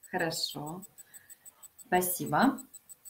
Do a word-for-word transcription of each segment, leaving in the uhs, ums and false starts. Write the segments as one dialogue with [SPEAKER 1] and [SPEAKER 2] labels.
[SPEAKER 1] Хорошо. Спасибо.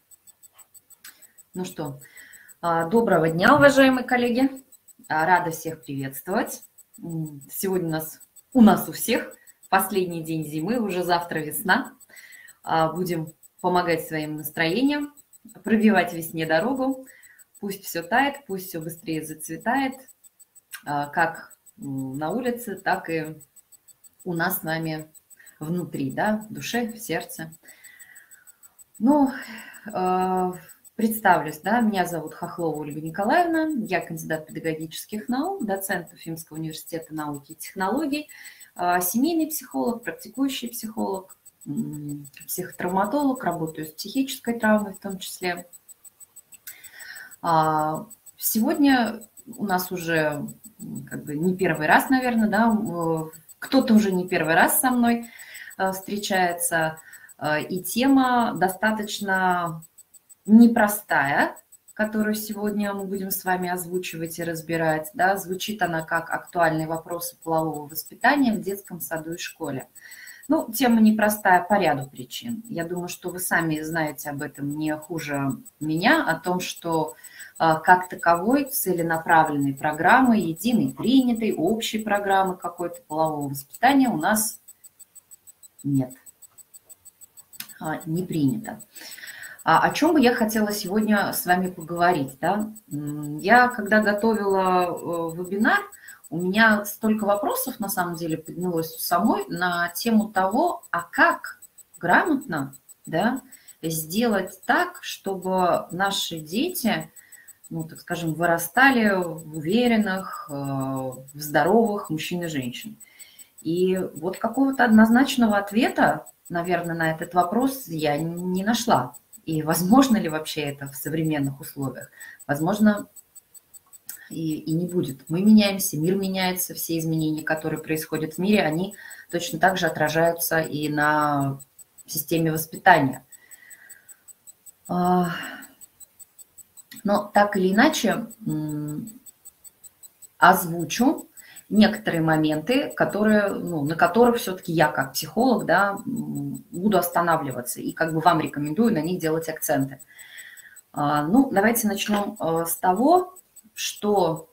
[SPEAKER 1] Ну что, а, доброго дня, уважаемые коллеги. А, Рада всех приветствовать. М, Сегодня у нас, у нас у всех последний день зимы, уже завтра весна. А, Будем помогать своим настроениям, пробивать весне дорогу. Пусть все тает, пусть все быстрее зацветает, а, как м, на улице, так и у нас с вами внутри, да, в душе, в сердце. Ну, э, представлюсь, да, меня зовут Хохлова Ольга Николаевна, я кандидат педагогических наук, доцент Уфимского университета науки и технологий, э, семейный психолог, практикующий психолог, м, психотравматолог, работаю с психической травмой в том числе. А, Сегодня у нас уже м, как бы не первый раз, наверное, да, м, кто-то уже не первый раз со мной э, встречается, э, и тема достаточно непростая, которую сегодня мы будем с вами озвучивать и разбирать, да, звучит она как актуальные вопросы полового воспитания в детском саду и школе. Ну, тема непростая по ряду причин. Я думаю, что вы сами знаете об этом не хуже меня, о том, что а, как таковой целенаправленной программы, единой принятой, общей программы какой-то полового воспитания у нас нет, а, не принято. А о чем бы я хотела сегодня с вами поговорить? Да? Я, когда готовила э, вебинар, у меня столько вопросов, на самом деле, поднялось у самой на тему того, а как грамотно, да, сделать так, чтобы наши дети, ну, так скажем, вырастали в уверенных, э, в здоровых мужчин и женщин. И вот какого-то однозначного ответа, наверное, на этот вопрос я не нашла. И возможно ли вообще это в современных условиях? Возможно, и, и не будет. Мы меняемся, мир меняется, все изменения, которые происходят в мире, они точно так же отражаются и на системе воспитания. Но так или иначе озвучу некоторые моменты, которые, ну, на которых все-таки я как психолог, да, буду останавливаться и как бы вам рекомендую на них делать акценты. Ну, давайте начнем с того, что,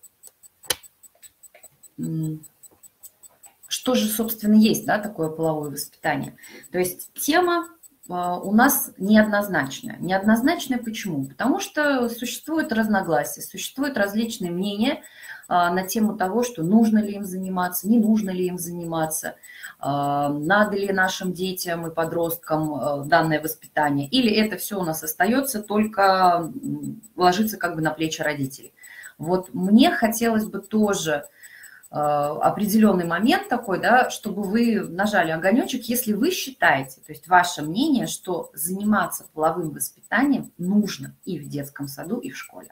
[SPEAKER 1] что же, собственно, есть, да, такое половое воспитание. То есть тема у нас неоднозначная. Неоднозначная почему? Потому что существуют разногласия, существуют различные мнения на тему того, что нужно ли им заниматься, не нужно ли им заниматься, надо ли нашим детям и подросткам данное воспитание, или это все у нас остается, только ложится как бы на плечи родителей. Вот мне хотелось бы тоже определенный момент такой, да, чтобы вы нажали огонечек, если вы считаете, то есть ваше мнение, что заниматься половым воспитанием нужно и в детском саду, и в школе.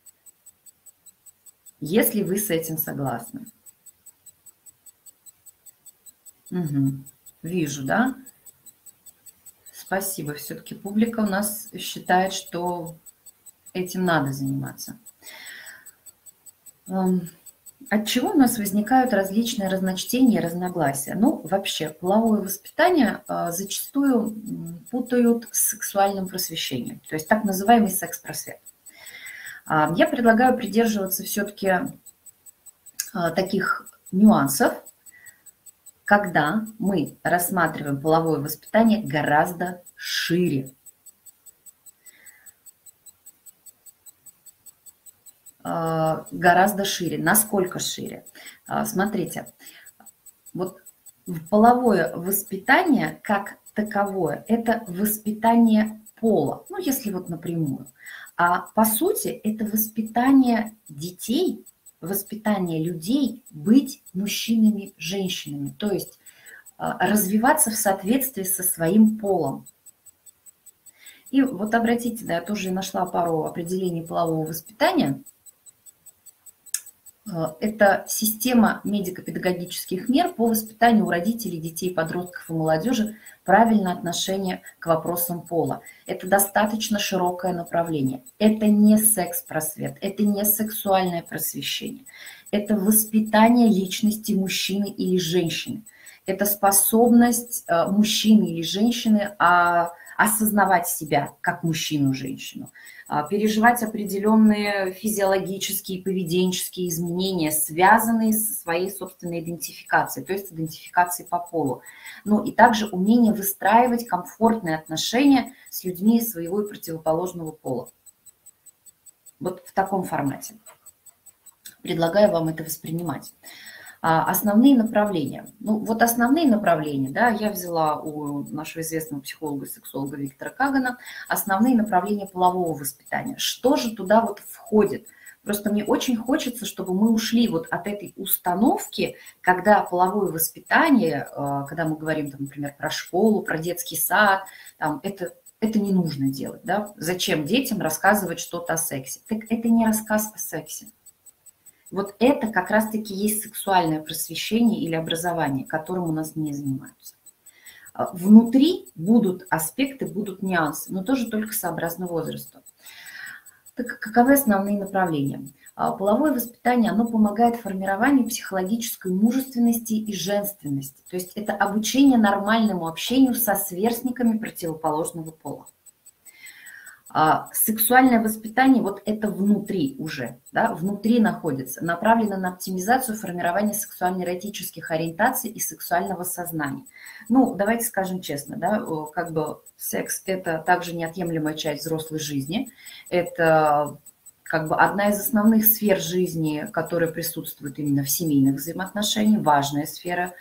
[SPEAKER 1] Если вы с этим согласны. Угу. Вижу, да? Спасибо. Все-таки публика у нас считает, что этим надо заниматься. От чего у нас возникают различные разночтения и разногласия? Ну, вообще, половое воспитание зачастую путают с сексуальным просвещением, то есть так называемый секс-просвет. Я предлагаю придерживаться все-таки таких нюансов, когда мы рассматриваем половое воспитание гораздо шире. Гораздо шире. Насколько шире? Смотрите, вот половое воспитание как таковое – это воспитание пола, ну, если вот напрямую. А по сути это воспитание детей, воспитание людей быть мужчинами, женщинами, то есть развиваться в соответствии со своим полом. И вот обратите, да, я тоже нашла пару определений полового воспитания. Это система медико-педагогических мер по воспитанию у родителей, детей, подростков и молодежи правильного отношения к вопросам пола. Это достаточно широкое направление. Это не секс-просвет, это не сексуальное просвещение. Это воспитание личности мужчины или женщины. это способность мужчины или женщины осознавать себя как мужчину-женщину, переживать определенные физиологические и поведенческие изменения, связанные со своей собственной идентификацией, то есть идентификацией по полу. Ну и также умение выстраивать комфортные отношения с людьми своего и противоположного пола. Вот в таком формате. Предлагаю вам это воспринимать. Основные направления. Ну, вот основные направления, да, я взяла у нашего известного психолога и сексолога Виктора Кагана основные направления полового воспитания. Что же туда вот входит? Просто мне очень хочется, чтобы мы ушли вот от этой установки, когда половое воспитание, когда мы говорим, там, например, про школу, про детский сад, там, это, это не нужно делать, да? Зачем детям рассказывать что-то о сексе? Так это не рассказ о сексе. Вот это как раз-таки есть сексуальное просвещение или образование, которым у нас не занимаются. Внутри будут аспекты, будут нюансы, но тоже только сообразно возрасту. Так каковы основные направления? Половое воспитание, оно помогает формированию психологической мужественности и женственности. То есть это обучение нормальному общению со сверстниками противоположного пола. А сексуальное воспитание, вот это внутри уже, да, внутри находится, направлено на оптимизацию формирования сексуально-эротических ориентаций и сексуального сознания. Ну, давайте скажем честно, да, как бы секс – это также неотъемлемая часть взрослой жизни, это как бы одна из основных сфер жизни, которая присутствует именно в семейных взаимоотношениях, важная сфера,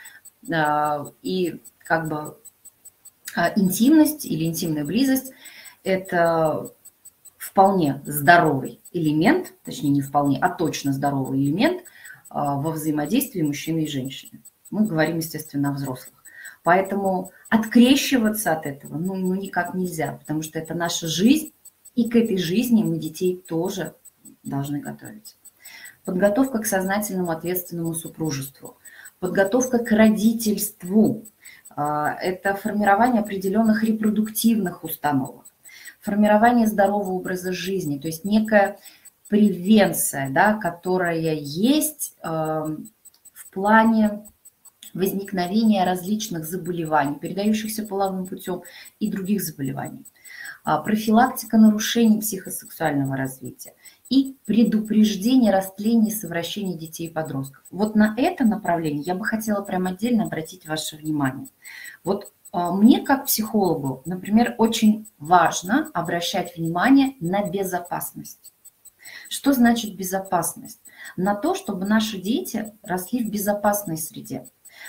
[SPEAKER 1] и как бы интимность или интимная близость – это вполне здоровый элемент, точнее не вполне, а точно здоровый элемент во взаимодействии мужчины и женщины. Мы говорим, естественно, о взрослых. Поэтому открещиваться от этого ну, ну никак нельзя, потому что это наша жизнь, и к этой жизни мы детей тоже должны готовить. Подготовка к сознательному ответственному супружеству, подготовка к родительству, это формирование определенных репродуктивных установок, формирование здорового образа жизни, то есть некая превенция, да, которая есть э, в плане возникновения различных заболеваний, передающихся половым путем, и других заболеваний, а, профилактика нарушений психосексуального развития и предупреждение растления и совращения детей и подростков. Вот на это направление я бы хотела прям отдельно обратить ваше внимание. Вот мне, как психологу, например, очень важно обращать внимание на безопасность. Что значит безопасность? На то, чтобы наши дети росли в безопасной среде.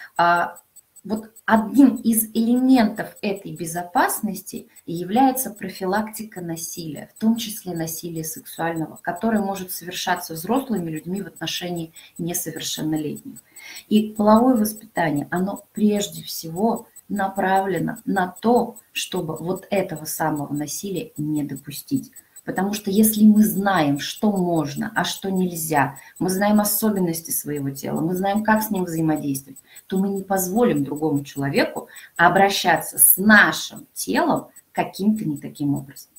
[SPEAKER 1] Вот одним из элементов этой безопасности является профилактика насилия, в том числе насилия сексуального, которое может совершаться взрослыми людьми в отношении несовершеннолетних. И половое воспитание, оно прежде всего направлено на то, чтобы вот этого самого насилия не допустить. Потому что если мы знаем, что можно, а что нельзя, мы знаем особенности своего тела, мы знаем, как с ним взаимодействовать, то мы не позволим другому человеку обращаться с нашим телом каким-то не таким образом.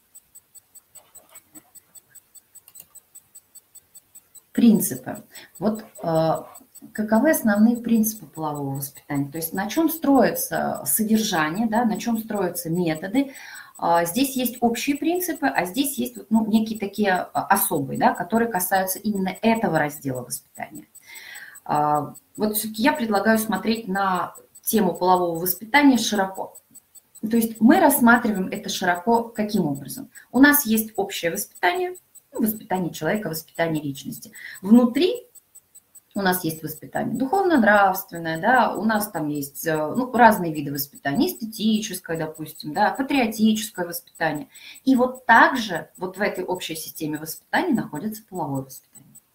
[SPEAKER 1] Принципы. Вот каковы основные принципы полового воспитания? То есть на чем строится содержание, да, на чем строятся методы. Здесь есть общие принципы, а здесь есть ну, некие такие особые, да, которые касаются именно этого раздела воспитания. Вот все-таки я предлагаю смотреть на тему полового воспитания широко. То есть мы рассматриваем это широко каким образом? У нас есть общее воспитание, воспитание человека, воспитание личности. Внутри у нас есть воспитание духовно-нравственное, да, у нас там есть ну, разные виды воспитания, эстетическое, допустим, да, патриотическое воспитание. И вот также вот в этой общей системе воспитания находится половое воспитание.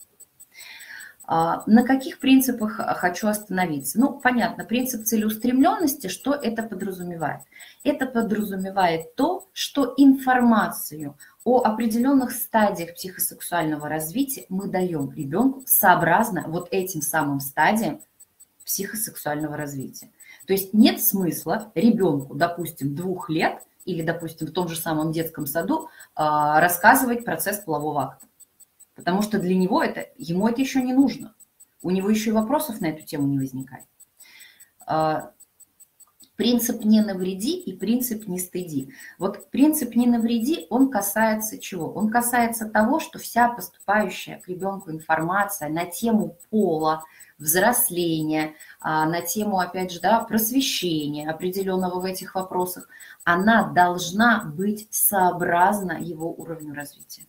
[SPEAKER 1] На каких принципах хочу остановиться? Ну, понятно, принцип целеустремленности, что это подразумевает? Это подразумевает то, что информацию о определенных стадиях психосексуального развития мы даем ребенку сообразно вот этим самым стадиям психосексуального развития. То есть нет смысла ребенку, допустим, двух лет или, допустим, в том же самом детском саду рассказывать процесс полового акта. Потому что для него это, ему это еще не нужно. У него еще и вопросов на эту тему не возникает. Принцип «не навреди» и принцип «не стыди». Вот принцип «не навреди», он касается чего? Он касается того, что вся поступающая к ребенку информация на тему пола, взросления, на тему, опять же, да, просвещения определенного в этих вопросах, она должна быть сообразна его уровню развития.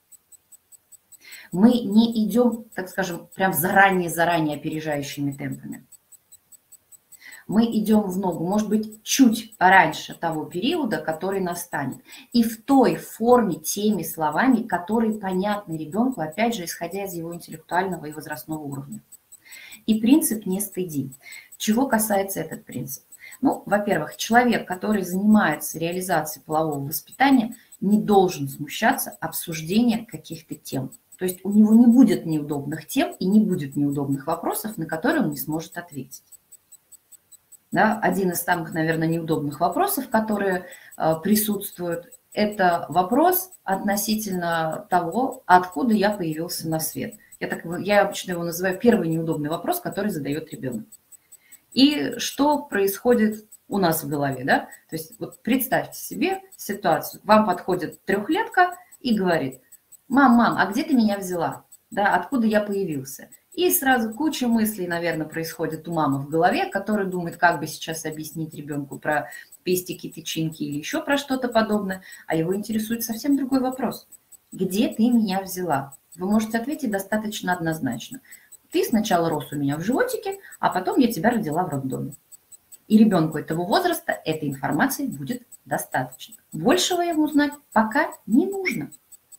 [SPEAKER 1] Мы не идем, так скажем, прям заранее-заранее опережающими темпами. Мы идем в ногу, может быть, чуть раньше того периода, который настанет. И в той форме, теми словами, которые понятны ребенку, опять же, исходя из его интеллектуального и возрастного уровня. И принцип «не стыди». Чего касается этот принцип? Ну, во-первых, человек, который занимается реализацией полового воспитания, не должен смущаться обсуждения каких-то тем. То есть у него не будет неудобных тем и не будет неудобных вопросов, на которые он не сможет ответить. Да, один из самых, наверное, неудобных вопросов, которые э, присутствуют, это вопрос относительно того, откуда я появился на свет. Я, так, я обычно его называю первый неудобный вопрос, который задает ребенок. И что происходит у нас в голове, да? То есть вот представьте себе ситуацию. Вам подходит трехлетка и говорит: мам, мам, а где ты меня взяла? Да, откуда я появился? И сразу куча мыслей, наверное, происходит у мамы в голове, которая думает, как бы сейчас объяснить ребенку про пестики, тычинки или еще про что-то подобное, а его интересует совсем другой вопрос. Где ты меня взяла? Вы можете ответить достаточно однозначно. Ты сначала рос у меня в животике, а потом я тебя родила в роддоме. И ребенку этого возраста этой информации будет достаточно. Большего ему знать пока не нужно.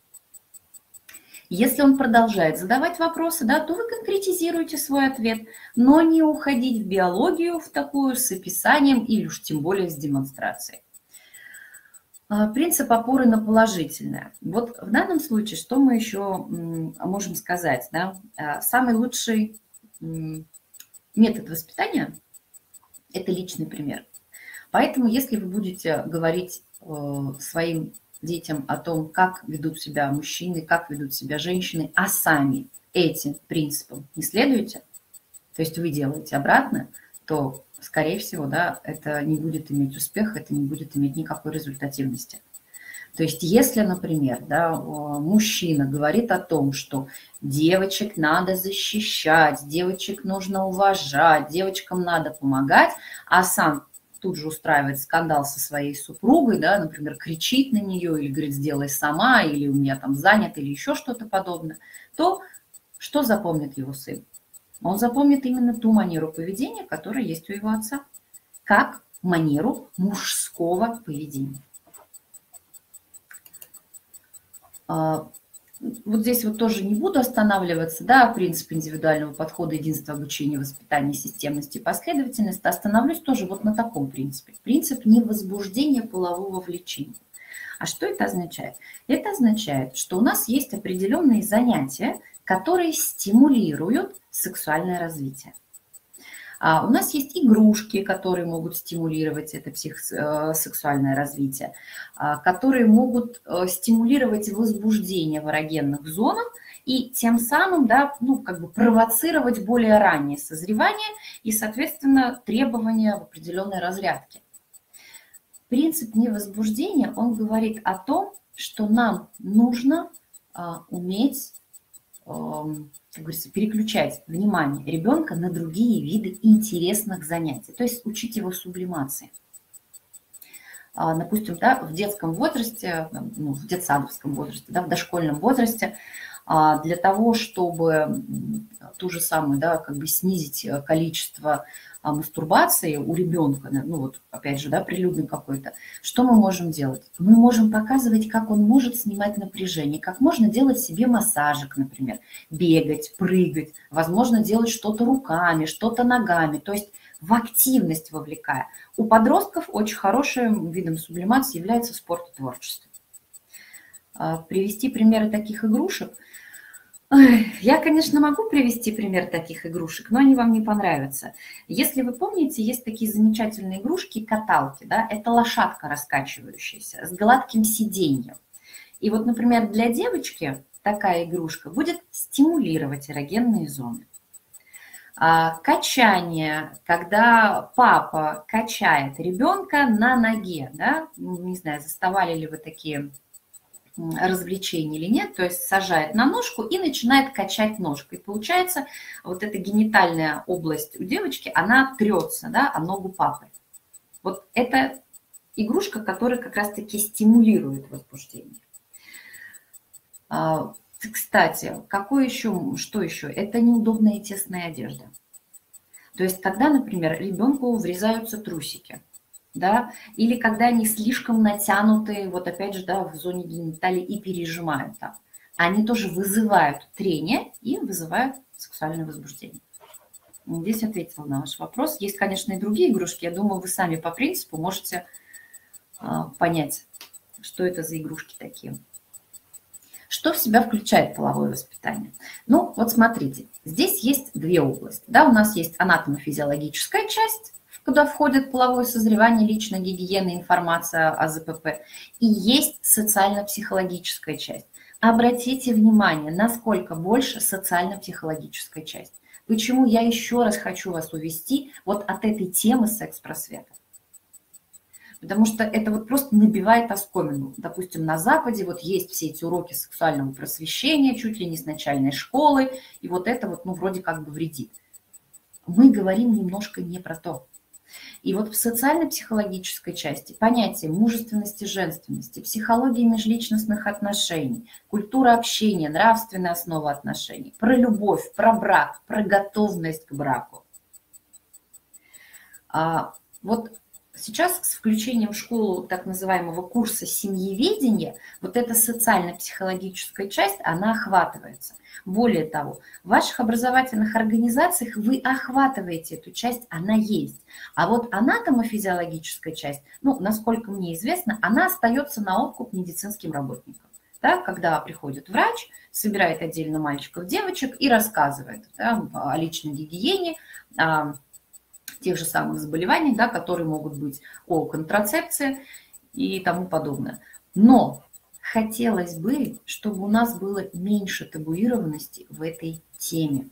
[SPEAKER 1] Если он продолжает задавать вопросы, да, то вы конкретизируете свой ответ, но не уходить в биологию, в такую с описанием или уж тем более с демонстрацией. Принцип опоры на положительное. Вот в данном случае, что мы еще можем сказать? Да? Самый лучший метод воспитания – это личный пример. Поэтому, если вы будете говорить своим детям о том, как ведут себя мужчины, как ведут себя женщины, а сами этим принципам не следуете, то есть вы делаете обратно, то, скорее всего, да, это не будет иметь успеха, это не будет иметь никакой результативности. То есть если, например, да, мужчина говорит о том, что девочек надо защищать, девочек нужно уважать, девочкам надо помогать, а сам тут же устраивает скандал со своей супругой, да, например, кричит на нее или говорит: сделай сама, или у меня там занят, или еще что-то подобное, то что запомнит его сын? Он запомнит именно ту манеру поведения, которая есть у его отца, как манеру мужского поведения. Вот здесь вот тоже не буду останавливаться, да, принцип индивидуального подхода, единства обучения, воспитания, системности и последовательности. Остановлюсь тоже вот на таком принципе. Принцип невозбуждения полового влечения. А что это означает? Это означает, что у нас есть определенные занятия, которые стимулируют сексуальное развитие. А у нас есть игрушки, которые могут стимулировать это психосексуальное развитие, которые могут стимулировать возбуждение в эрогенных зонах и тем самым, да, ну, как бы провоцировать более раннее созревание и, соответственно, требования в определенной разрядке. Принцип невозбуждения, он говорит о том, что нам нужно а, уметь а, как говорится, переключать внимание ребенка на другие виды интересных занятий, то есть учить его сублимации. Допустим, да, в детском возрасте, ну, в детсадовском возрасте, да, в дошкольном возрасте, для того, чтобы ту же самую, да, как бы снизить количество мастурбации у ребенка, ну вот опять же, да, прилюдный какой-то, что мы можем делать? Мы можем показывать, как он может снимать напряжение, как можно делать себе массажик, например, бегать, прыгать, возможно, делать что-то руками, что-то ногами, то есть в активность вовлекая. У подростков очень хорошим видом сублимации является спорт и творчество. Привести примеры таких игрушек. Я, конечно, могу привести пример таких игрушек, но они вам не понравятся. Если вы помните, есть такие замечательные игрушки-каталки, да, это лошадка раскачивающаяся с гладким сиденьем. И вот, например, для девочки такая игрушка будет стимулировать эрогенные зоны. Качание, когда папа качает ребенка на ноге, да, не знаю, заставали ли вы такие развлечения или нет, то есть сажает на ножку и начинает качать ножкой. Получается, вот эта генитальная область у девочки, она трется, да, о ногу папы. Вот это игрушка, которая как раз-таки стимулирует возбуждение. Кстати, какое еще, что еще? Это неудобная и тесная одежда. То есть, когда, например, ребенку врезаются трусики, да, или когда они слишком натянуты, вот опять же, да, в зоне гениталии и пережимают там, они тоже вызывают трение и вызывают сексуальное возбуждение. Здесь ответила на ваш вопрос. Есть, конечно, и другие игрушки. Я думаю, вы сами по принципу можете а, понять, что это за игрушки такие. Что в себя включает половое воспитание? Ну, вот смотрите, здесь есть две области. Да, у нас есть анатомо-физиологическая часть, куда входит половое созревание, личная гигиена, информация о ЗПП, и есть социально-психологическая часть. Обратите внимание, насколько больше социально-психологическая часть. Почему я еще раз хочу вас увести вот от этой темы секс-просвета? Потому что это вот просто набивает оскомину. Допустим, на Западе вот есть все эти уроки сексуального просвещения, чуть ли не с начальной школы, и вот это вот, ну, вроде как бы вредит. Мы говорим немножко не про то. И вот в социально-психологической части понятие мужественности, женственности, психологии межличностных отношений, культура общения, нравственная основа отношений, про любовь, про брак, про готовность к браку. А вот сейчас с включением в школу так называемого курса семьеведения вот эта социально-психологическая часть, она охватывается. Более того, в ваших образовательных организациях вы охватываете эту часть, она есть. А вот анатомо-физиологическая часть, ну, насколько мне известно, она остается на откуп медицинским работникам. Да, когда приходит врач, собирает отдельно мальчиков, девочек и рассказывает, да, о личной гигиене, о тех же самых заболеваний, да, которые могут быть о контрацепции и тому подобное. Но хотелось бы, чтобы у нас было меньше табуированности в этой теме.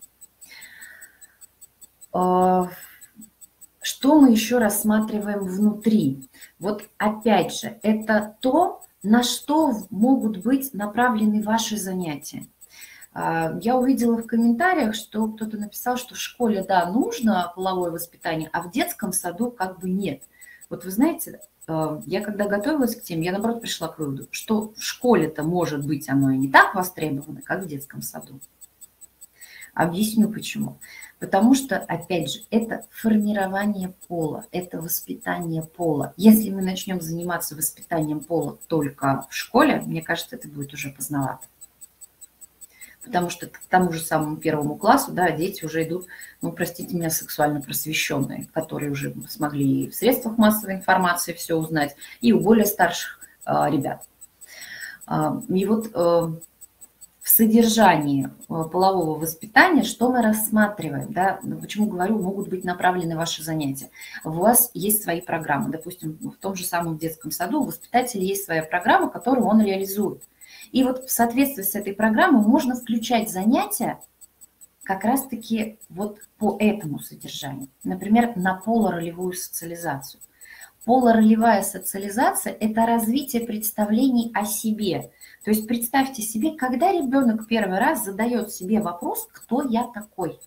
[SPEAKER 1] Что мы еще рассматриваем внутри? Вот опять же, это то, на что могут быть направлены ваши занятия. Я увидела в комментариях, что кто-то написал, что в школе, да, нужно половое воспитание, а в детском саду как бы нет. Вот вы знаете, я когда готовилась к теме, я наоборот пришла к выводу, что в школе-то, может быть, оно и не так востребовано, как в детском саду. Объясню почему. Потому что, опять же, это формирование пола, это воспитание пола. Если мы начнем заниматься воспитанием пола только в школе, мне кажется, это будет уже поздновато. Потому что к тому же самому первому классу, да, дети уже идут, ну, простите меня, сексуально просвещенные, которые уже смогли и в средствах массовой информации все узнать, и у более старших а, ребят. А, и вот а, в содержании полового воспитания, что мы рассматриваем, да, почему говорю, могут быть направлены ваши занятия. У вас есть свои программы, допустим, в том же самом детском саду у воспитателя есть своя программа, которую он реализует. И вот в соответствии с этой программой можно включать занятия как раз-таки вот по этому содержанию. Например, на полуролевую социализацию. Полуролевая социализация – это развитие представлений о себе. То есть представьте себе, когда ребенок первый раз задает себе вопрос «Кто я такой?».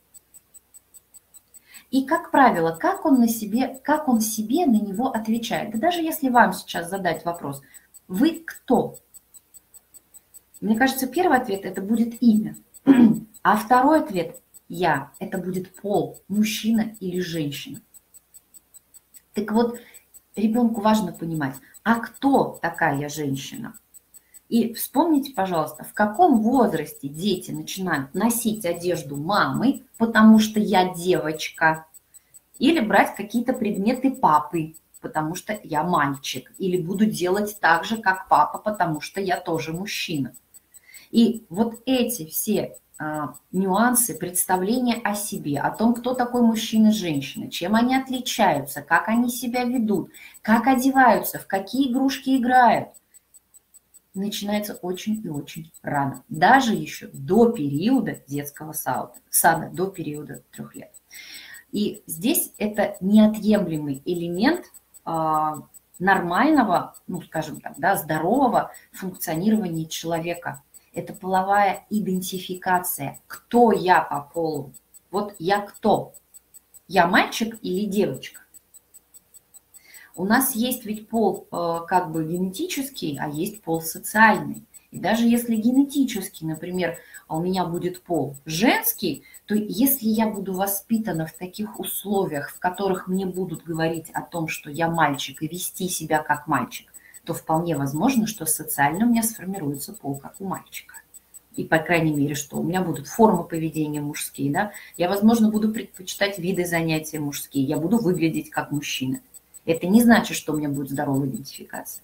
[SPEAKER 1] И, как правило, как он, на себе, как он себе на него отвечает. Да даже если вам сейчас задать вопрос «Вы кто?». Мне кажется, первый ответ – это будет имя, а второй ответ – я. Это будет пол, мужчина или женщина. Так вот, ребенку важно понимать, а кто такая женщина? И вспомните, пожалуйста, в каком возрасте дети начинают носить одежду мамы, потому что я девочка, или брать какие-то предметы папы, потому что я мальчик, или буду делать так же, как папа, потому что я тоже мужчина. И вот эти все а, нюансы, представления о себе, о том, кто такой мужчина и женщина, чем они отличаются, как они себя ведут, как одеваются, в какие игрушки играют, начинается очень и очень рано. Даже еще до периода детского сада, сада до периода трех лет. И здесь это неотъемлемый элемент а, нормального, ну, скажем так, да, здорового функционирования человека. Это половая идентификация. Кто я по полу? Вот я кто? Я мальчик или девочка? У нас есть ведь пол э, как бы генетический, а есть пол социальный. И даже если генетически, например, у меня будет пол женский, то если я буду воспитана в таких условиях, в которых мне будут говорить о том, что я мальчик, и вести себя как мальчик, то вполне возможно, что социально у меня сформируется пол как у мальчика. И, по крайней мере, что у меня будут формы поведения мужские, да, я, возможно, буду предпочитать виды занятия мужские, я буду выглядеть как мужчина. Это не значит, что у меня будет здоровая идентификация.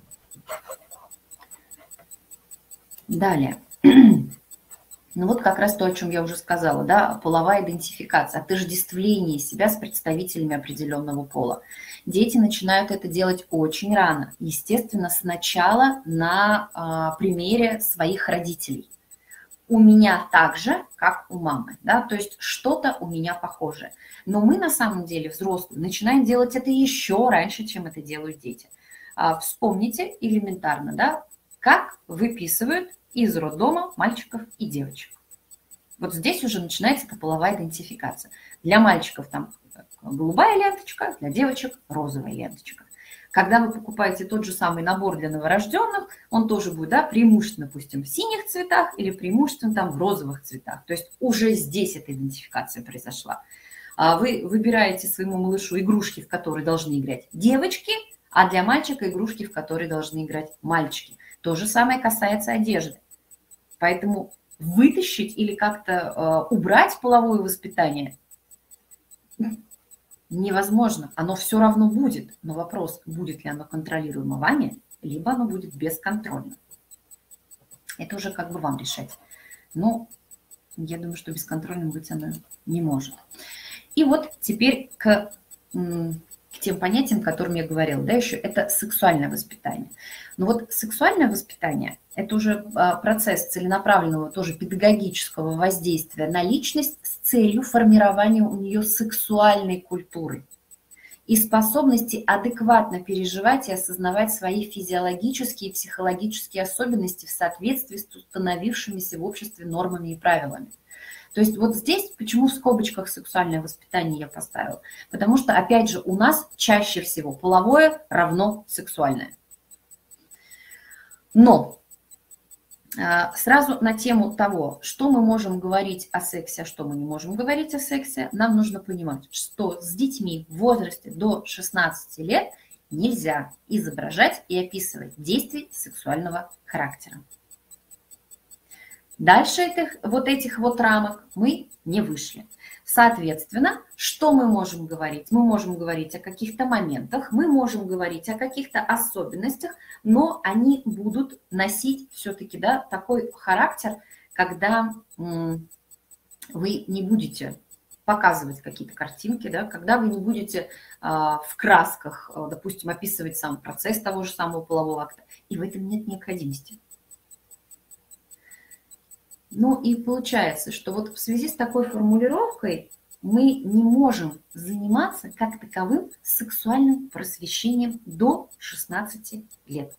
[SPEAKER 1] Далее. Ну вот как раз то, о чем я уже сказала, да, половая идентификация, отождествление себя с представителями определенного пола. Дети начинают это делать очень рано, естественно, сначала на а, примере своих родителей. У меня так же, как у мамы, да, то есть что-то у меня похожее. Но мы на самом деле, взрослые, начинаем делать это еще раньше, чем это делают дети. А, вспомните элементарно, да, как выписывают из роддома мальчиков и девочек. Вот здесь уже начинается эта половая идентификация. Для мальчиков там голубая ленточка, для девочек розовая ленточка. Когда вы покупаете тот же самый набор для новорожденных, он тоже будет, да, преимущественно, допустим, в синих цветах или преимущественно там в розовых цветах. То есть уже здесь эта идентификация произошла. Вы выбираете своему малышу игрушки, в которые должны играть девочки, а для мальчика игрушки, в которые должны играть мальчики. То же самое касается одежды. Поэтому вытащить или как-то э, убрать половое воспитание невозможно. Оно все равно будет. Но вопрос, будет ли оно контролируемо вами, либо оно будет бесконтрольно. Это уже как бы вам решать. Но я думаю, что бесконтрольным быть оно не может. И вот теперь к, к тем понятиям, о которых я говорила. Да, еще это сексуальное воспитание. Но вот сексуальное воспитание – это уже процесс целенаправленного, тоже педагогического воздействия на личность с целью формирования у нее сексуальной культуры и способности адекватно переживать и осознавать свои физиологические и психологические особенности в соответствии с установившимися в обществе нормами и правилами. То есть вот здесь, почему в скобочках сексуальное воспитание я поставила? Потому что, опять же, у нас чаще всего половое равно сексуальное. Но сразу на тему того, что мы можем говорить о сексе, а что мы не можем говорить о сексе, нам нужно понимать, что с детьми в возрасте до шестнадцати лет нельзя изображать и описывать действий сексуального характера. Дальше этих, вот этих вот рамок мы не вышли. Соответственно, что мы можем говорить? Мы можем говорить о каких-то моментах, мы можем говорить о каких-то особенностях, но они будут носить все-таки, да, такой характер, когда м, вы не будете показывать какие-то картинки, да, когда вы не будете а, в красках, допустим, описывать сам процесс того же самого полового акта, и в этом нет необходимости. Ну и получается, что вот в связи с такой формулировкой мы не можем заниматься как таковым сексуальным просвещением до шестнадцати лет.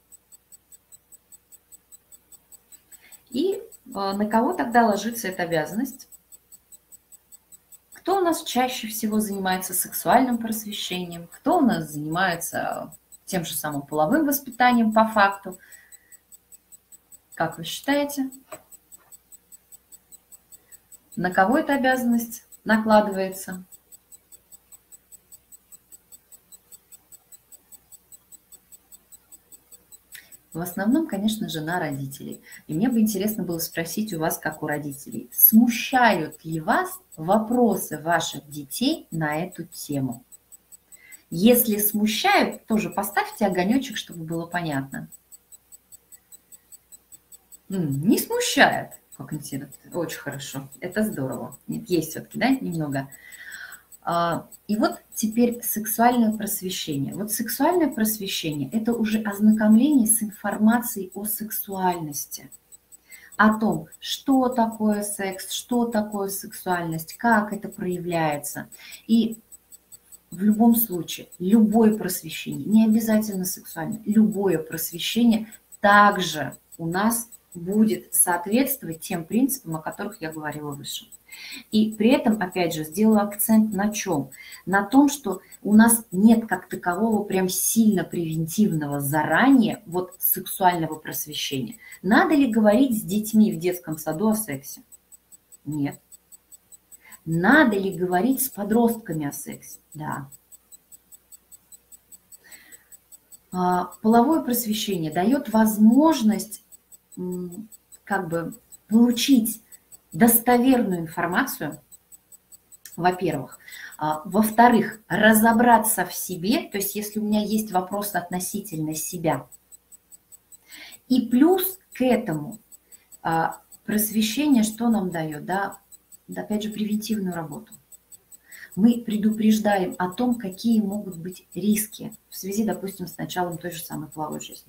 [SPEAKER 1] И на кого тогда ложится эта обязанность? Кто у нас чаще всего занимается сексуальным просвещением? Кто у нас занимается тем же самым половым воспитанием по факту? Как вы считаете? На кого эта обязанность накладывается? В основном, конечно же, на родителей. И мне бы интересно было спросить у вас, как у родителей, смущают ли вас вопросы ваших детей на эту тему? Если смущают, тоже поставьте огонечек, чтобы было понятно. Не смущает. Как интересно, очень хорошо, это здорово. Нет, есть все-таки, да, немного. И вот теперь сексуальное просвещение. Вот сексуальное просвещение – это уже ознакомление с информацией о сексуальности. о том, что такое секс, что такое сексуальность, как это проявляется. И в любом случае, любое просвещение, не обязательно сексуальное, любое просвещение также у нас будет соответствовать тем принципам, о которых я говорила выше. И при этом, опять же, сделаю акцент на чем? На том, что у нас нет как такового прям сильно превентивного заранее вот сексуального просвещения. Надо ли говорить с детьми в детском саду о сексе? Нет. Надо ли говорить с подростками о сексе? Да. Половое просвещение дает возможность как бы получить достоверную информацию, во-первых. Во-вторых, разобраться в себе, то есть если у меня есть вопросы относительно себя. И плюс к этому просвещение что нам дает? Да, опять же, превентивную работу. Мы предупреждаем о том, какие могут быть риски в связи, допустим, с началом той же самой половой жизни.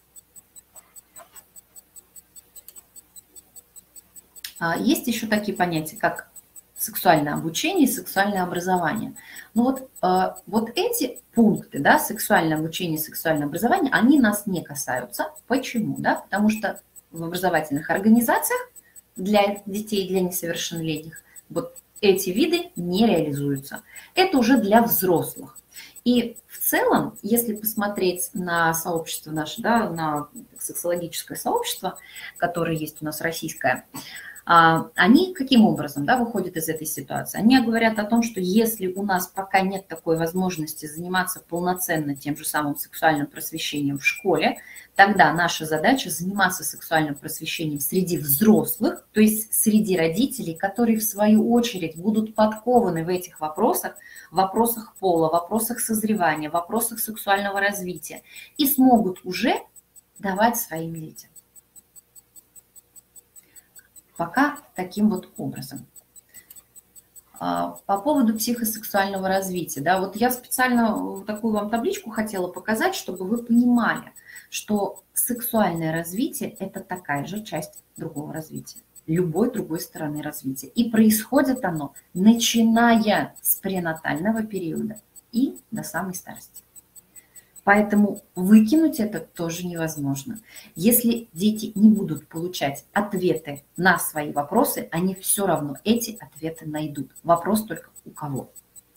[SPEAKER 1] Есть еще такие понятия, как сексуальное обучение и сексуальное образование. Но вот, вот эти пункты, да, сексуальное обучение и сексуальное образование, они нас не касаются. Почему? Да? Потому что в образовательных организациях для детей, для несовершеннолетних, вот эти виды не реализуются. Это уже для взрослых. И в целом, если посмотреть на сообщество наше, да, на сексологическое сообщество, которое есть у нас российское, они каким образом, да, выходят из этой ситуации? Они говорят о том, что если у нас пока нет такой возможности заниматься полноценно тем же самым сексуальным просвещением в школе, тогда наша задача заниматься сексуальным просвещением среди взрослых, то есть среди родителей, которые в свою очередь будут подкованы в этих вопросах, в вопросах пола, в вопросах созревания, в вопросах сексуального развития и смогут уже давать своим детям. Пока таким вот образом. По поводу психосексуального развития. Да, вот я специально такую вам табличку хотела показать, чтобы вы понимали, что сексуальное развитие – это такая же часть другого развития, любой другой стороны развития. И происходит оно, начиная с пренатального периода и до самой старости. Поэтому выкинуть это тоже невозможно. Если дети не будут получать ответы на свои вопросы, они все равно эти ответы найдут. Вопрос только у кого.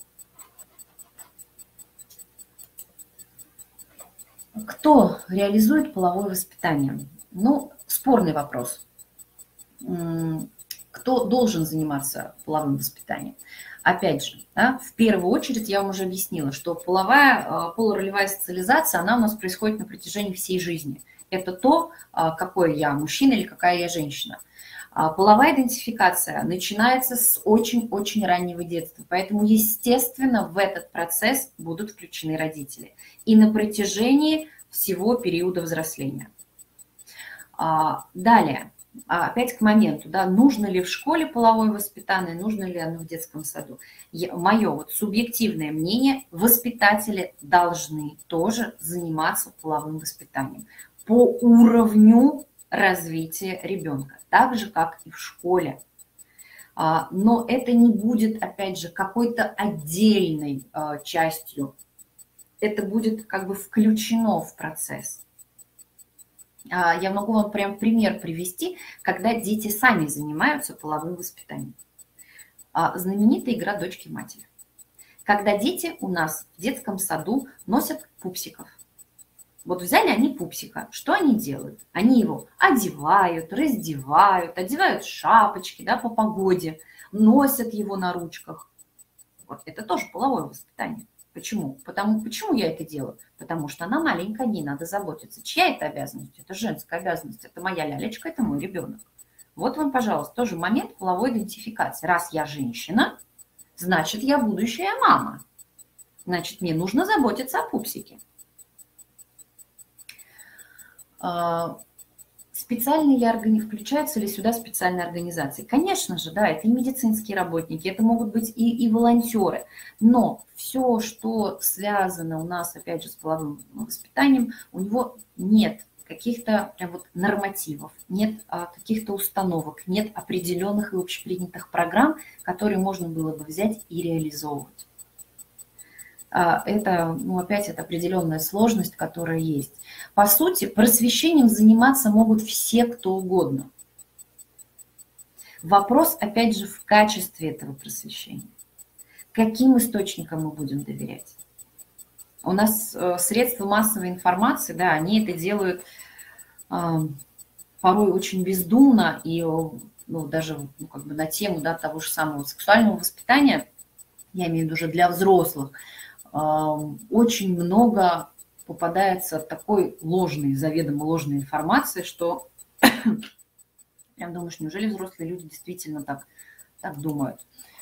[SPEAKER 1] Кто реализует половое воспитание? Ну, спорный вопрос. Кто должен заниматься половым воспитанием? Опять же, да, в первую очередь я вам уже объяснила, что половая, полуролевая социализация, она у нас происходит на протяжении всей жизни. Это то, какой я мужчина или какая я женщина. Половая идентификация начинается с очень-очень раннего детства, поэтому, естественно, в этот процесс будут включены родители. И на протяжении всего периода взросления. Далее. Опять к моменту, да, нужно ли в школе половое воспитание, нужно ли оно в детском саду. Мое вот субъективное мнение, воспитатели должны тоже заниматься половым воспитанием по уровню развития ребенка, так же, как и в школе. Но это не будет, опять же, какой-то отдельной частью. Это будет как бы включено в процесс. Я могу вам прям пример привести, когда дети сами занимаются половым воспитанием. Знаменитая игра «Дочки матери». Когда дети у нас в детском саду носят пупсиков. Вот взяли они пупсика, что они делают? Они его одевают, раздевают, одевают шапочки, да, по погоде, носят его на ручках. Вот это тоже половое воспитание. Почему? Потому, почему я это делаю? Потому что она маленькая, о ней надо заботиться. Чья это обязанность? Это женская обязанность. Это моя лялечка, это мой ребенок. Вот вам, пожалуйста, тоже момент половой идентификации. Раз я женщина, значит, я будущая мама. Значит, мне нужно заботиться о пупсике. Специальные ли органи... включаются ли сюда специальные организации? Конечно же, да, это и медицинские работники, это могут быть и, и волонтеры. Но все, что связано у нас, опять же, с половым воспитанием, у него нет каких-то прям вот нормативов, нет а, каких-то установок, нет определенных и общепринятых программ, которые можно было бы взять и реализовывать. А, это, ну, опять, это определенная сложность, которая есть. По сути, просвещением заниматься могут все, кто угодно. Вопрос, опять же, в качестве этого просвещения. Каким источникам мы будем доверять? У нас э, средства массовой информации, да, они это делают э, порой очень бездумно, и ну, даже ну, как бы на тему, да, того же самого сексуального воспитания, я имею в виду уже для взрослых, э, очень много попадается такой ложной, заведомо ложной информации, что прям думаешь, неужели взрослые люди действительно так, так думают?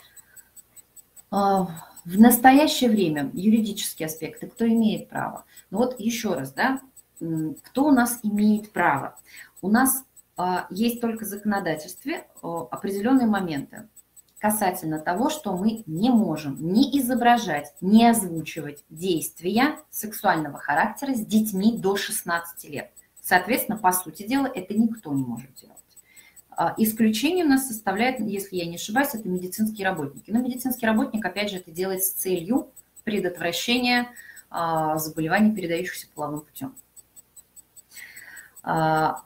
[SPEAKER 1] В настоящее время юридические аспекты, кто имеет право? Ну вот еще раз, да, кто у нас имеет право? У нас а, есть только в законодательстве а, определенные моменты касательно того, что мы не можем не изображать, не озвучивать действия сексуального характера с детьми до шестнадцати лет. Соответственно, по сути дела, это никто не может делать. Исключение у нас составляет, если я не ошибаюсь, это медицинские работники. Но медицинский работник, опять же, это делает с целью предотвращения а, заболеваний, передающихся половым путем. А,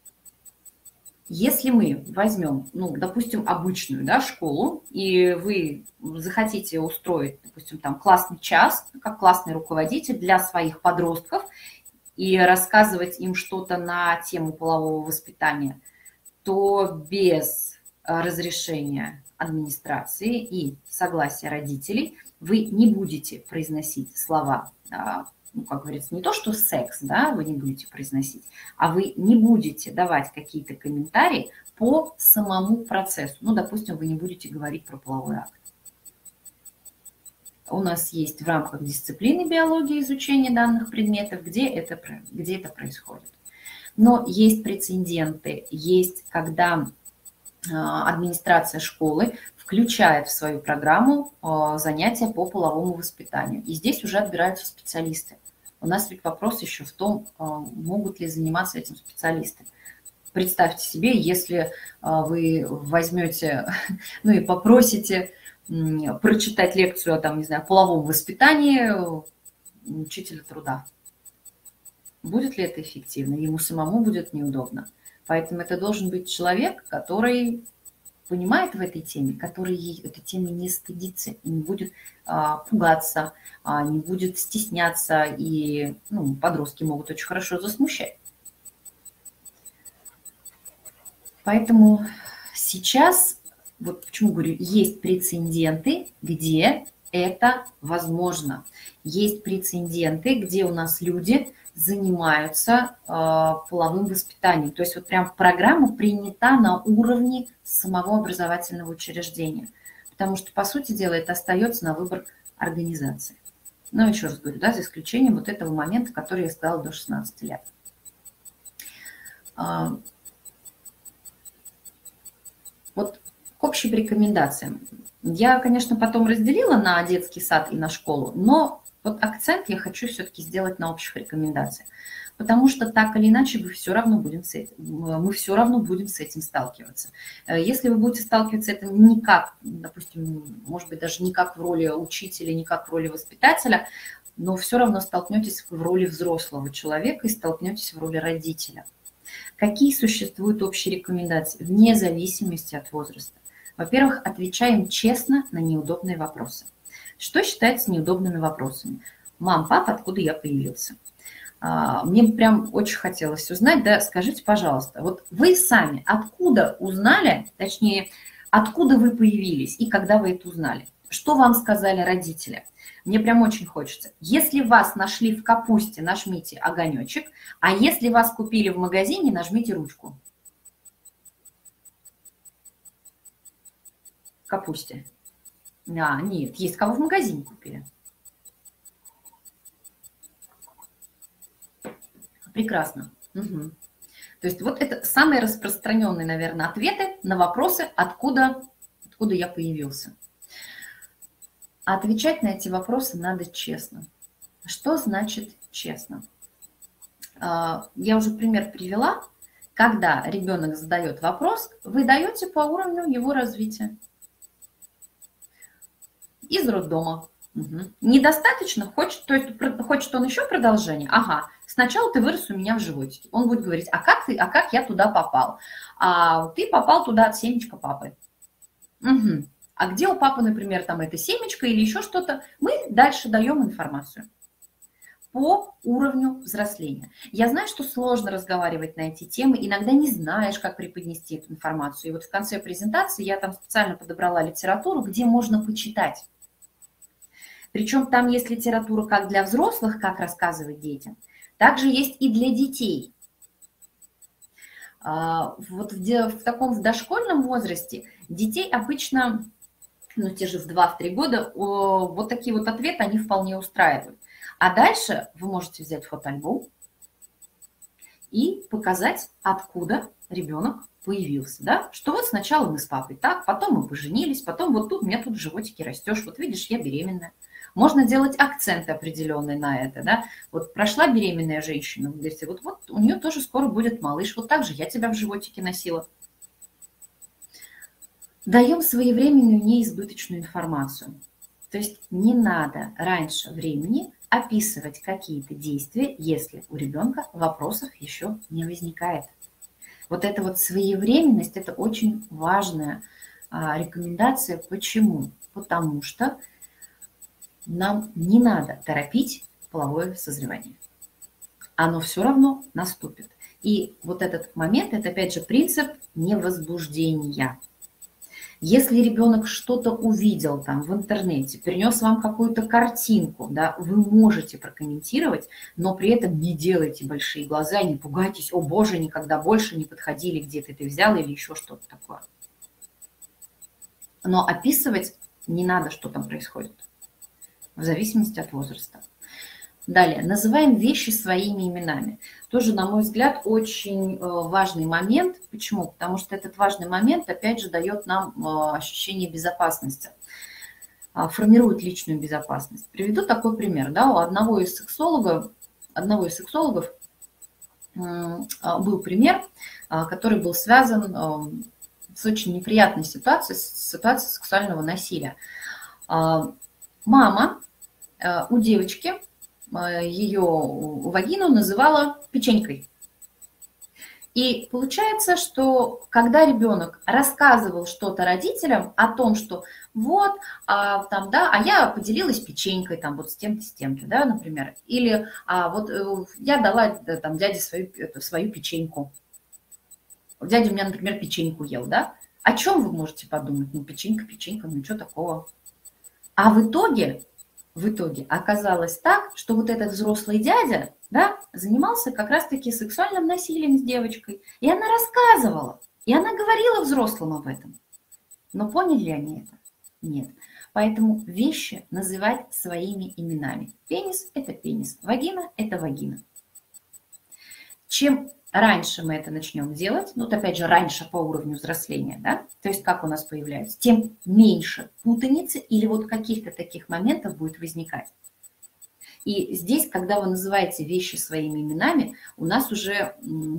[SPEAKER 1] если мы возьмем, ну, допустим, обычную, да, школу, и вы захотите устроить, допустим, там классный час, как классный руководитель для своих подростков и рассказывать им что-то на тему полового воспитания, то без разрешения администрации и согласия родителей вы не будете произносить слова, ну, как говорится, не то, что секс, да, вы не будете произносить, а вы не будете давать какие-то комментарии по самому процессу. Ну, допустим, вы не будете говорить про половой акт. У нас есть в рамках дисциплины биологии изучение данных предметов, где это, где это происходит. Но есть прецеденты, есть, когда администрация школы включает в свою программу занятия по половому воспитанию. И здесь уже отбираются специалисты. У нас ведь вопрос еще в том, могут ли заниматься этим специалисты. Представьте себе, если вы возьмете, ну и попросите прочитать лекцию о, там, не знаю, половом воспитании учителя труда. Будет ли это эффективно? Ему самому будет неудобно. Поэтому это должен быть человек, который понимает в этой теме, который этой темы не стыдится и не будет а, пугаться, а, не будет стесняться. И ну, подростки могут очень хорошо засмущать. Поэтому сейчас, вот почему говорю, есть прецеденты, где это возможно. Есть прецеденты, где у нас люди занимаются э, половым воспитанием. То есть вот прям программа принята на уровне самого образовательного учреждения. Потому что, по сути дела, это остается на выбор организации. Но еще раз говорю, да, за исключением вот этого момента, который я сказала, до шестнадцати лет. А, вот к общим рекомендациям. Я, конечно, потом разделила на детский сад и на школу, но вот акцент я хочу все-таки сделать на общих рекомендациях, потому что так или иначе вы все равно будем с этим, мы все равно будем с этим сталкиваться. Если вы будете сталкиваться с этим не как, допустим, может быть, даже не как в роли учителя, не как в роли воспитателя, но все равно столкнетесь в роли взрослого человека и столкнетесь в роли родителя. Какие существуют общие рекомендации вне зависимости от возраста? Во-первых, отвечаем честно на неудобные вопросы. Что считается неудобными вопросами? Мам, папа, откуда я появился? Мне прям очень хотелось узнать, да, скажите, пожалуйста, вот вы сами откуда узнали, точнее, откуда вы появились и когда вы это узнали? Что вам сказали родители? Мне прям очень хочется. Если вас нашли в капусте, нажмите огонечек, а если вас купили в магазине, нажмите ручку. В капусте. А, нет, есть кого в магазине купили. Прекрасно. Угу. То есть вот это самые распространенные, наверное, ответы на вопросы, откуда, откуда я появился. А отвечать на эти вопросы надо честно. Что значит честно? Я уже пример привела. Когда ребенок задает вопрос, вы даете по уровню его развития. Из роддома. Угу. Недостаточно, хочет, то есть хочет он еще продолжение? Ага, сначала ты вырос у меня в животике. Он будет говорить, а как ты, а как я туда попал? А ты попал туда от семечка папы. Угу. А где у папы, например, там это семечко или еще что-то? Мы дальше даем информацию по уровню взросления. Я знаю, что сложно разговаривать на эти темы, иногда не знаешь, как преподнести эту информацию. И вот в конце презентации я там специально подобрала литературу, где можно почитать. Причем там есть литература как для взрослых, как рассказывать детям, также есть и для детей. Вот в таком в дошкольном возрасте детей обычно, ну те же в два-три года, вот такие вот ответы, они вполне устраивают. А дальше вы можете взять фотоальбом и показать, откуда ребенок появился, да? Что вот сначала мы с папой так, потом мы поженились, потом вот тут у меня тут в животике растешь, вот видишь, я беременная. Можно делать акценты определенные на это, да? Вот прошла беременная женщина, говорите, вот, вот у нее тоже скоро будет малыш, вот так же я тебя в животике носила. Даем своевременную неизбыточную информацию. То есть не надо раньше времени описывать какие-то действия, если у ребенка вопросов еще не возникает. Вот эта вот своевременность – это очень важная а, рекомендация. Почему? Потому что нам не надо торопить половое созревание. Оно все равно наступит. И вот этот момент – это опять же принцип невозбуждения. Если ребенок что-то увидел там в интернете, принес вам какую-то картинку, да, вы можете прокомментировать, но при этом не делайте большие глаза, не пугайтесь, о боже, никогда больше не подходили, где ты это взял или еще что-то такое. Но описывать не надо, что там происходит, в зависимости от возраста. Далее, называем вещи своими именами. Тоже, на мой взгляд, очень важный момент. Почему? Потому что этот важный момент, опять же, дает нам ощущение безопасности, формирует личную безопасность. Приведу такой пример. Да, у одного из сексологов, одного из сексологов был пример, который был связан с очень неприятной ситуацией, ситуацией сексуального насилия. Мама у девочки ее вагину называла печенькой. И получается, что когда ребенок рассказывал что-то родителям о том, что вот, а, там, да, а я поделилась печенькой там, вот с тем-то, с тем-то, да, например, или а, вот я дала там, дяде свою, эту, свою печеньку. Дядя у меня, например, печеньку ел, да? О чем вы можете подумать? Ну, печенька, печенька, ну, что такого? А в итоге... В итоге оказалось так, что вот этот взрослый дядя, да, занимался как раз-таки сексуальным насилием с девочкой. И она рассказывала, и она говорила взрослым об этом. Но поняли ли они это? Нет. Поэтому вещи называть своими именами. Пенис – это пенис, вагина – это вагина. Чем раньше мы это начнем делать, ну, вот опять же, раньше по уровню взросления, да, то есть как у нас появляется, тем меньше путаницы или вот каких-то таких моментов будет возникать. И здесь, когда вы называете вещи своими именами, у нас уже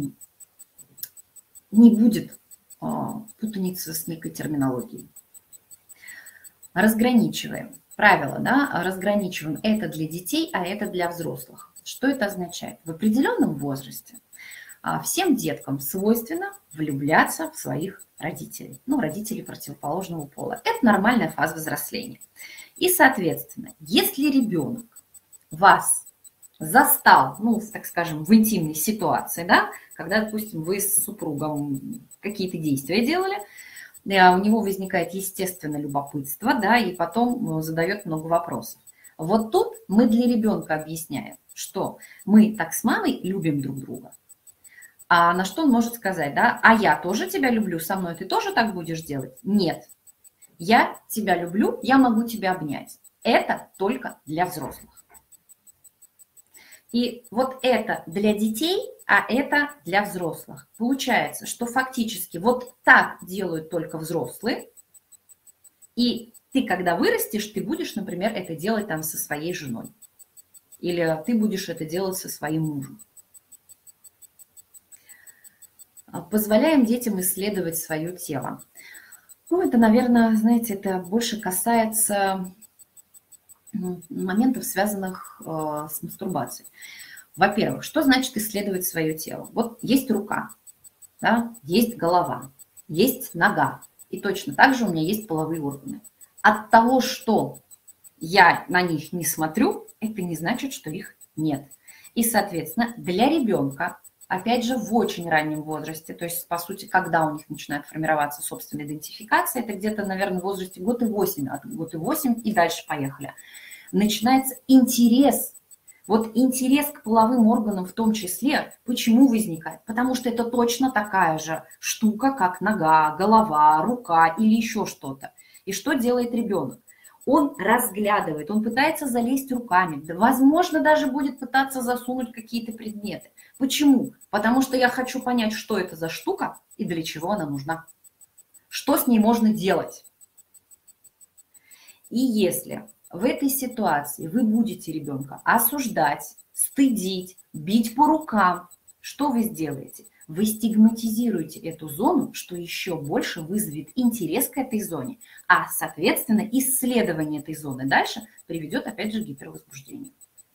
[SPEAKER 1] не будет путаницы с некой терминологией. Разграничиваем. Правило, да, разграничиваем. Это для детей, а это для взрослых. Что это означает? В определенном возрасте всем деткам свойственно влюбляться в своих родителей, ну, родителей противоположного пола. Это нормальная фаза взросления. И, соответственно, если ребенок вас застал, ну, так скажем, в интимной ситуации, да, когда, допустим, вы с супругом какие-то действия делали, у него возникает, естественно, любопытство, да, и потом задает много вопросов. Вот тут мы для ребенка объясняем, что мы так с мамой любим друг друга. А на что он может сказать, да? А я тоже тебя люблю, со мной ты тоже так будешь делать? Нет. Я тебя люблю, я могу тебя обнять. Это только для взрослых. И вот это для детей, а это для взрослых. Получается, что фактически вот так делают только взрослые. И ты, когда вырастешь, ты будешь, например, это делать там со своей женой. Или ты будешь это делать со своим мужем. Позволяем детям исследовать свое тело. Ну, это, наверное, знаете, это больше касается моментов, связанных э, с мастурбацией. Во-первых, что значит исследовать свое тело? Вот есть рука, да, есть голова, есть нога. И точно так же у меня есть половые органы. От того, что я на них не смотрю, это не значит, что их нет. И, соответственно, для ребенка, опять же, в очень раннем возрасте, то есть, по сути, когда у них начинает формироваться собственная идентификация, это где-то, наверное, в возрасте год и восемь, от год и восемь и дальше поехали, начинается интерес. Вот интерес к половым органам в том числе, почему возникает? Потому что это точно такая же штука, как нога, голова, рука или еще что-то. И что делает ребенок? Он разглядывает, он пытается залезть руками, возможно, даже будет пытаться засунуть какие-то предметы. Почему? Потому что я хочу понять, что это за штука и для чего она нужна. Что с ней можно делать. И если в этой ситуации вы будете ребенка осуждать, стыдить, бить по рукам, что вы сделаете? Вы стигматизируете эту зону, что еще больше вызовет интерес к этой зоне, а, соответственно, исследование этой зоны дальше приведет, опять же, к гипервозбуждению.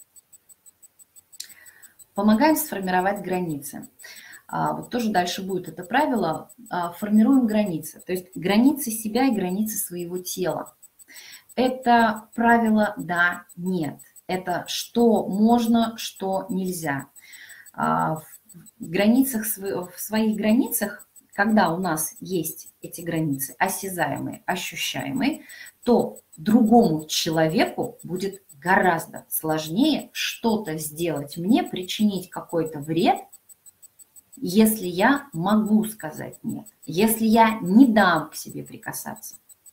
[SPEAKER 1] Помогаем сформировать границы. Вот тоже дальше будет это правило. Формируем границы, то есть границы себя и границы своего тела. Это правило «да», «нет». Это что можно, что нельзя. В границах, в своих границах, когда у нас есть эти границы осязаемые, ощущаемые, то другому человеку будет гораздо сложнее что-то сделать мне, причинить какой-то вред, если я могу сказать «нет», если я не дам к себе прикасаться.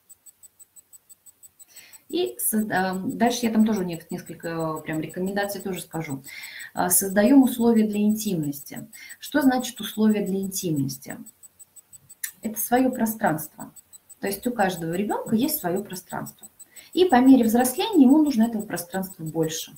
[SPEAKER 1] И дальше я там тоже несколько прям рекомендаций тоже скажу. Создаем условия для интимности. Что значит условия для интимности? Это свое пространство. То есть у каждого ребенка есть свое пространство. И по мере взросления ему нужно этого пространства больше.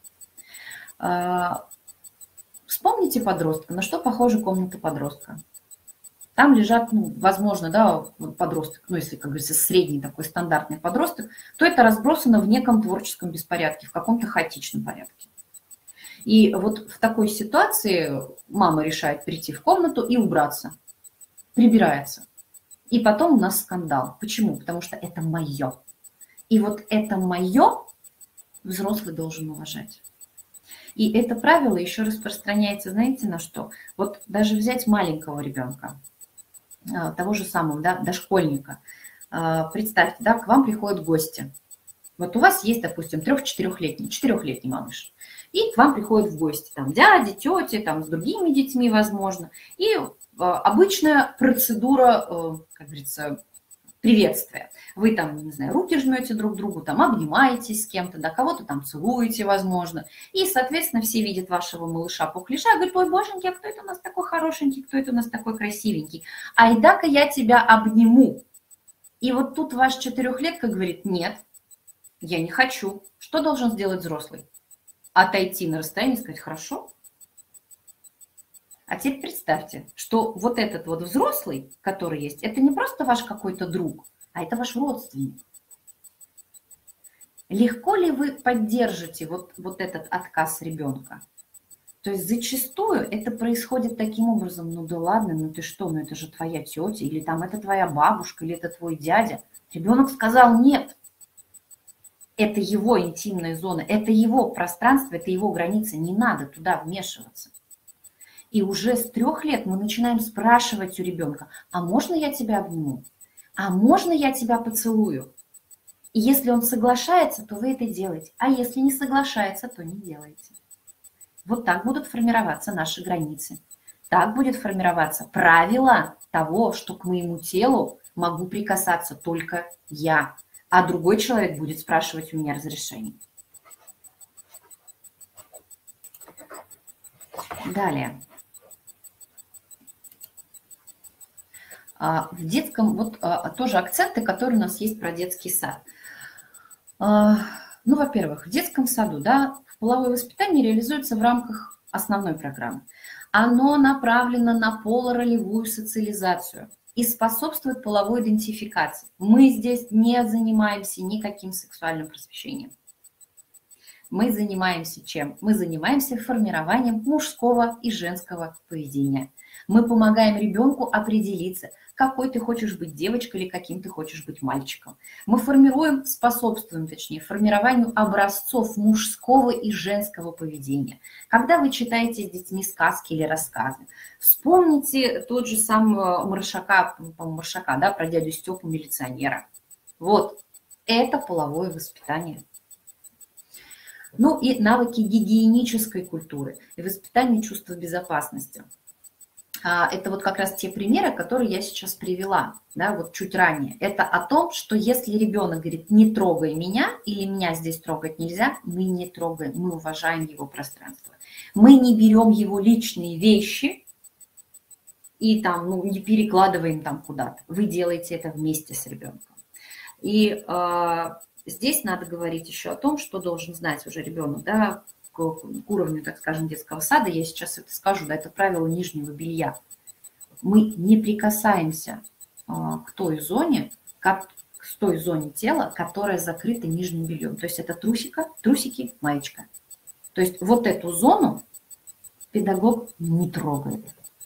[SPEAKER 1] Вспомните подростка. На что похожа комната подростка? Там лежат, ну, возможно, да, подросток, ну, если, как говорится, средний такой стандартный подросток, то это разбросано в неком творческом беспорядке, в каком-то хаотичном порядке. И вот в такой ситуации мама решает прийти в комнату и убраться, прибирается. И потом у нас скандал. Почему? Потому что это мое. И вот это мое взрослый должен уважать. И это правило еще распространяется, знаете, на что? Вот даже взять маленького ребенка, того же самого, да, дошкольника. Представьте, да, к вам приходят гости. Вот у вас есть, допустим, трех-четырехлетний, четырехлетний малыш. И к вам приходят в гости там дяди, тети, там с другими детьми, возможно. И обычная процедура, как говорится, приветствия. Вы там, не знаю, руки жмете друг другу, там обнимаетесь с кем-то, да, кого-то там целуете, возможно. И, соответственно, все видят вашего малыша-пухляша, говорят: ой, боженьки, а кто это у нас такой хорошенький, кто это у нас такой красивенький? Айда-ка я тебя обниму. И вот тут ваш четырехлетка говорит: нет, я не хочу. Что должен сделать взрослый? Отойти на расстояние и сказать: хорошо. А теперь представьте, что вот этот вот взрослый, который есть, это не просто ваш какой-то друг, а это ваш родственник. Легко ли вы поддержите вот, вот этот отказ ребенка? То есть зачастую это происходит таким образом: ну да ладно, ну ты что, ну это же твоя тетя, или там это твоя бабушка, или это твой дядя. Ребенок сказал нет. Это его интимная зона, это его пространство, это его граница, не надо туда вмешиваться. И уже с трех лет мы начинаем спрашивать у ребенка: а можно я тебя обниму? А можно я тебя поцелую? И если он соглашается, то вы это делаете. А если не соглашается, то не делаете. Вот так будут формироваться наши границы. Так будет формироваться правило того, что к моему телу могу прикасаться только я, а другой человек будет спрашивать у меня разрешение. Далее. В детском, вот тоже акценты, которые у нас есть про детский сад. Ну, во-первых, в детском саду, да, половое воспитание реализуется в рамках основной программы, оно направлено на полуролевую социализацию и способствует половой идентификации. Мы здесь не занимаемся никаким сексуальным просвещением. Мы занимаемся чем? Мы занимаемся формированием мужского и женского поведения. Мы помогаем ребенку определиться, какой ты хочешь быть девочкой или каким ты хочешь быть мальчиком. Мы формируем, способствуем, точнее, формированию образцов мужского и женского поведения. Когда вы читаете с детьми сказки или рассказы, вспомните тот же сам Маршака, по-моему, Маршака, да, про дядю Степу милиционера. Вот, это половое воспитание. Ну и навыки гигиенической культуры и воспитание чувства безопасности. Это вот как раз те примеры, которые я сейчас привела, да, вот чуть ранее. Это о том, что если ребенок говорит, не трогай меня, или меня здесь трогать нельзя, мы не трогаем, мы уважаем его пространство. Мы не берем его личные вещи и там, ну, не перекладываем там куда-то. Вы делаете это вместе с ребенком. И э, здесь надо говорить еще о том, что должен знать уже ребенок, да, к уровню, так скажем, детского сада, я сейчас это скажу, да, это правило нижнего белья. Мы не прикасаемся а, к той зоне, как, к той зоне тела, которая закрыта нижним бельем. То есть это трусика, трусики, маечка. То есть вот эту зону педагог не трогает.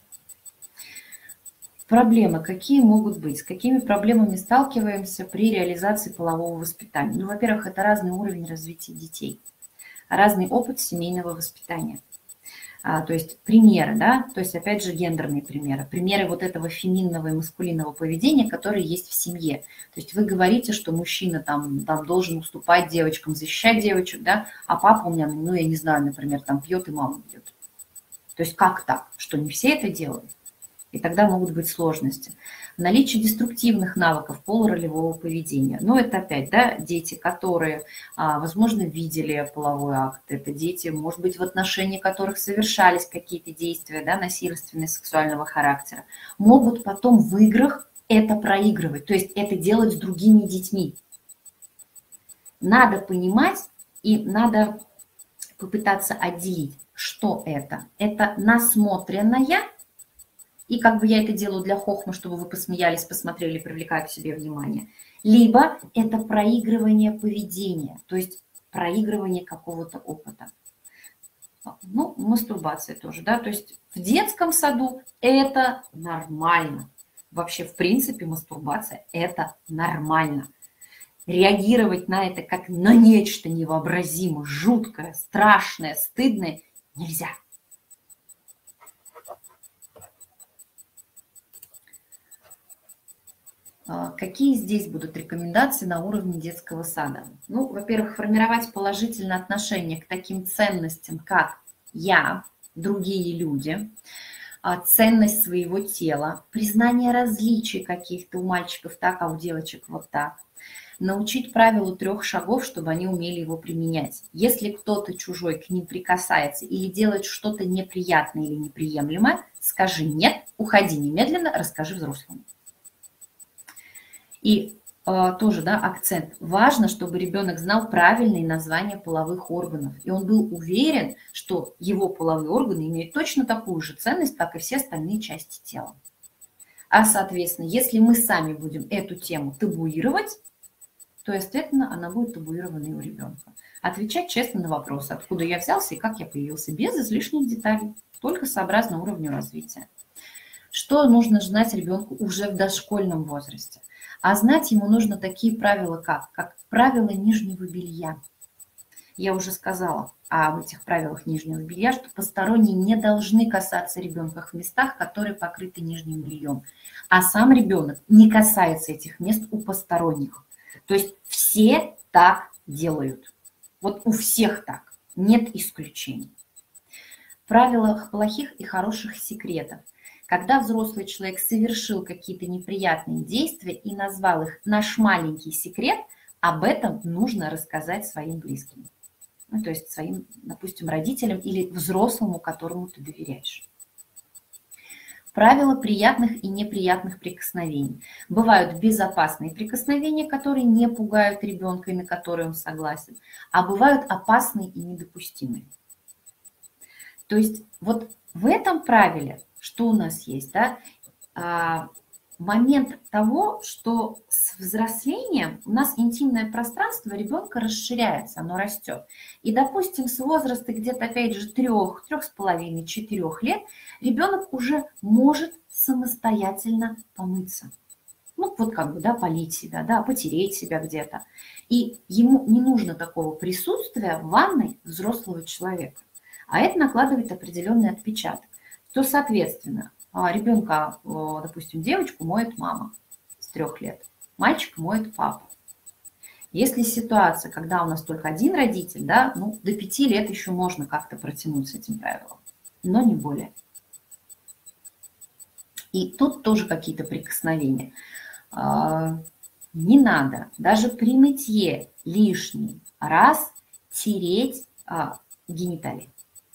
[SPEAKER 1] Проблемы какие могут быть? С какими проблемами сталкиваемся при реализации полового воспитания? Ну, во-первых, это разный уровень развития детей. Разный опыт семейного воспитания. А, то есть примеры, да, то есть опять же гендерные примеры. Примеры вот этого феминного и маскулинного поведения, которые есть в семье. То есть вы говорите, что мужчина там, там должен уступать девочкам, защищать девочек, да, а папа у меня, ну я не знаю, например, там пьет и маму бьет. То есть как так, что не все это делают? И тогда могут быть сложности. Наличие деструктивных навыков полуролевого поведения. Но это опять, да, дети, которые, возможно, видели половой акт. Это дети, может быть, в отношении которых совершались какие-то действия, да, насильственные, сексуального характера. Могут потом в играх это проигрывать, то есть это делать с другими детьми. Надо понимать и надо попытаться отделить, что это. Это насмотренное. И как бы я это делаю для хохмы, чтобы вы посмеялись, посмотрели, привлекая к себе внимание. Либо это проигрывание поведения, то есть проигрывание какого-то опыта. Ну, мастурбация тоже, да, то есть в детском саду это нормально. Вообще, в принципе, мастурбация – это нормально. Реагировать на это как на нечто невообразимо, жуткое, страшное, стыдное нельзя. Какие здесь будут рекомендации на уровне детского сада? Ну, во-первых, формировать положительное отношение к таким ценностям, как я, другие люди, ценность своего тела, признание различий каких-то у мальчиков так, а у девочек вот так. Научить правилу трех шагов, чтобы они умели его применять. Если кто-то чужой к ним прикасается или делает что-то неприятное или неприемлемое, скажи «нет», уходи немедленно, расскажи взрослому. И э, тоже, да, акцент. Важно, чтобы ребенок знал правильные названия половых органов. И он был уверен, что его половые органы имеют точно такую же ценность, как и все остальные части тела. А, соответственно, если мы сами будем эту тему табуировать, то, естественно, она будет табуирована и у ребенка. Отвечать честно на вопросы, откуда я взялся и как я появился, без излишних деталей, только сообразно уровню развития. Что нужно знать ребенку уже в дошкольном возрасте? А знать ему нужно такие правила, как, как правила нижнего белья. Я уже сказала об этих правилах нижнего белья, что посторонние не должны касаться ребенка в местах, которые покрыты нижним бельем. А сам ребенок не касается этих мест у посторонних. То есть все так делают. Вот у всех так. Нет исключений. Правила плохих и хороших секретов. Когда взрослый человек совершил какие-то неприятные действия и назвал их «наш маленький секрет», об этом нужно рассказать своим близким. Ну, то есть своим, допустим, родителям или взрослому, которому ты доверяешь. Правила приятных и неприятных прикосновений. Бывают безопасные прикосновения, которые не пугают ребенка и на которые он согласен, а бывают опасные и недопустимые. То есть вот в этом правиле, что у нас есть, да, а, момент того, что с взрослением у нас интимное пространство ребенка расширяется, оно растет. И, допустим, с возраста где-то, опять же, трех, трех с половиной, четырех лет ребенок уже может самостоятельно помыться. Ну, вот как бы, да, полить себя, да, потереть себя где-то. И ему не нужно такого присутствия в ванной взрослого человека. А это накладывает определенный отпечаток. То, соответственно, ребенка, допустим, девочку моет мама с трех лет, мальчик моет папа. Если ситуация, когда у нас только один родитель, да, ну, до пяти лет еще можно как-то протянуть с этим правилом, но не более. И тут тоже какие-то прикосновения. Не надо даже при мытье лишний раз тереть гениталии.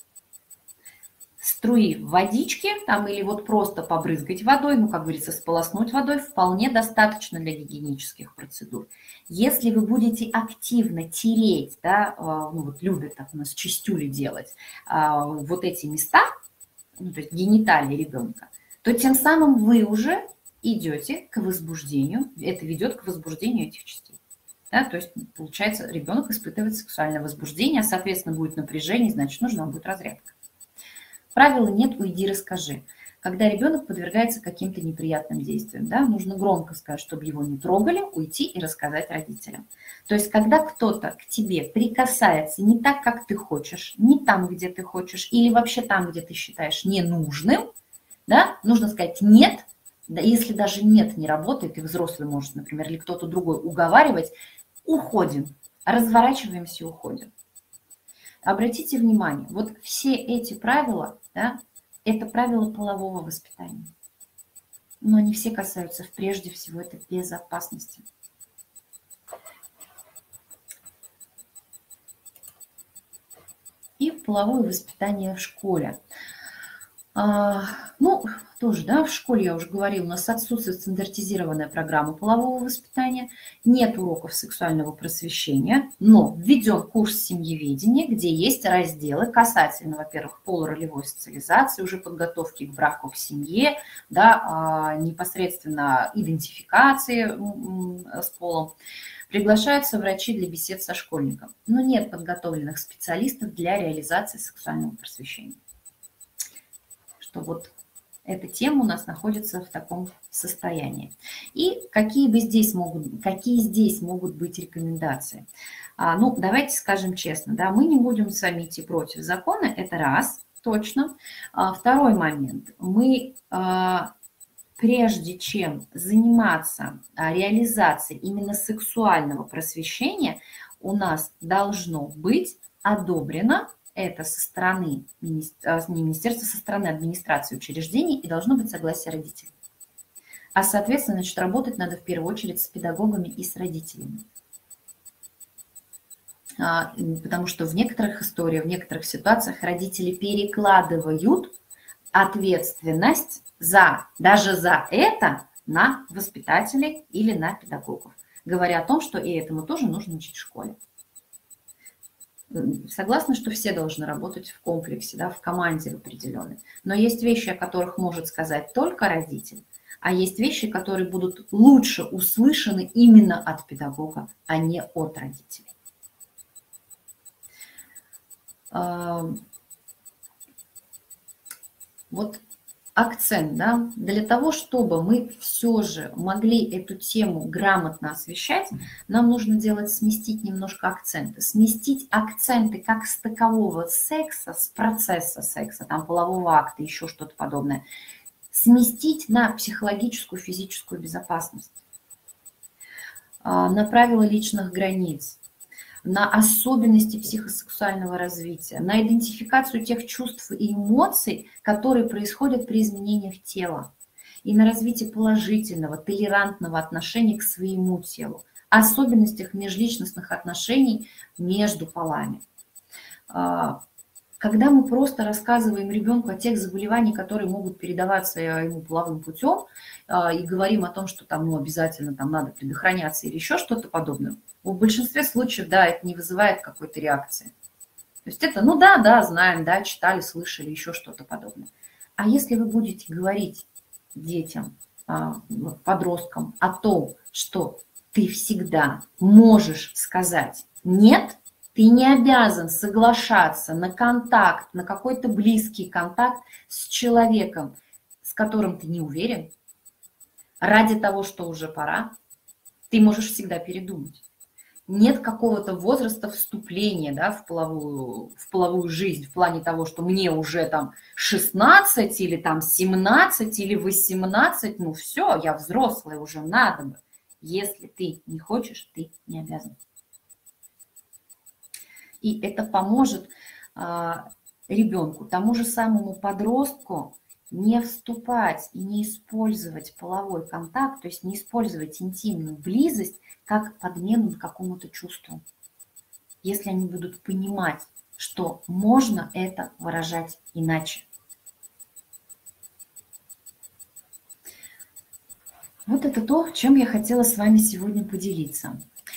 [SPEAKER 1] Струи в водичке там, или вот просто побрызгать водой, ну, как говорится, сполоснуть водой вполне достаточно для гигиенических процедур. Если вы будете активно тереть, да, ну вот любят так у нас чистюли делать, вот эти места, ну, то есть гениталии ребенка, то тем самым вы уже идете к возбуждению, это ведет к возбуждению этих частей. Да, то есть, получается, ребенок испытывает сексуальное возбуждение, а, соответственно, будет напряжение, значит, нужна будет разрядка. Правила «нет, уйди, расскажи». Когда ребенок подвергается каким-то неприятным действиям, да, нужно громко сказать, чтобы его не трогали, уйти и рассказать родителям. То есть, когда кто-то к тебе прикасается не так, как ты хочешь, не там, где ты хочешь, или вообще там, где ты считаешь ненужным, да, нужно сказать «нет». Да, если даже «нет» не работает, и взрослый может, например, или кто-то другой уговаривать, уходим, разворачиваемся и уходим. Обратите внимание, вот все эти правила, да, это правила полового воспитания. Но они все касаются прежде всего это безопасности. И половое воспитание в школе. А, ну, тоже, да, в школе, я уже говорила, у нас отсутствует стандартизированная программа полового воспитания, нет уроков сексуального просвещения, но введен курс семьеведения, где есть разделы касательно, во-первых, полуролевой социализации, уже подготовки к браку, к семье, да, непосредственно идентификации с полом. Приглашаются врачи для бесед со школьником, но нет подготовленных специалистов для реализации сексуального просвещения. Что вот эта тема у нас находится в таком состоянии. И какие бы здесь могут, какие здесь могут быть рекомендации? А, ну, давайте скажем честно, да, мы не будем с вами идти против закона, это раз, точно. А, второй момент. Мы, а, прежде чем заниматься а, реализацией именно сексуального просвещения, у нас должно быть одобрено это со стороны министерства, со стороны администрации учреждений, и должно быть согласие родителей. А, соответственно, значит, работать надо в первую очередь с педагогами и с родителями. Потому что в некоторых историях, в некоторых ситуациях родители перекладывают ответственность за, даже за это на воспитателей или на педагогов, говоря о том, что и этому тоже нужно учить в школе. Согласна, что все должны работать в комплексе, да, в команде в определенной. Но есть вещи, о которых может сказать только родитель, а есть вещи, которые будут лучше услышаны именно от педагога, а не от родителей. Вот акцент, да, для того, чтобы мы все же могли эту тему грамотно освещать, нам нужно делать, сместить немножко акценты. Сместить акценты как с такового секса, с процесса секса, там полового акта, еще что-то подобное, сместить на психологическую, физическую безопасность, на правила личных границ, на особенности психосексуального развития, на идентификацию тех чувств и эмоций, которые происходят при изменениях тела, и на развитие положительного, толерантного отношения к своему телу, особенностях межличностных отношений между полами. Когда мы просто рассказываем ребенку о тех заболеваниях, которые могут передаваться ему половым путем, и говорим о том, что там, ну, обязательно там надо предохраняться или еще что-то подобное, в большинстве случаев, да, это не вызывает какой-то реакции. То есть это, ну да, да, знаем, да, читали, слышали, еще что-то подобное. А если вы будете говорить детям, подросткам о том, что ты всегда можешь сказать «нет», ты не обязан соглашаться на контакт, на какой-то близкий контакт с человеком, с которым ты не уверен, ради того, что уже пора, ты можешь всегда передумать. Нет какого-то возраста вступления, да, в половую, в половую жизнь, в плане того, что мне уже там шестнадцать или там семнадцать или восемнадцать, ну все, я взрослая, уже надо бы. Если ты не хочешь, ты не обязан. И это поможет а, ребенку, тому же самому подростку, не вступать и не использовать половой контакт, то есть не использовать интимную близость как подмену к какому-то чувству. Если они будут понимать, что можно это выражать иначе. Вот это то, чем я хотела с вами сегодня поделиться.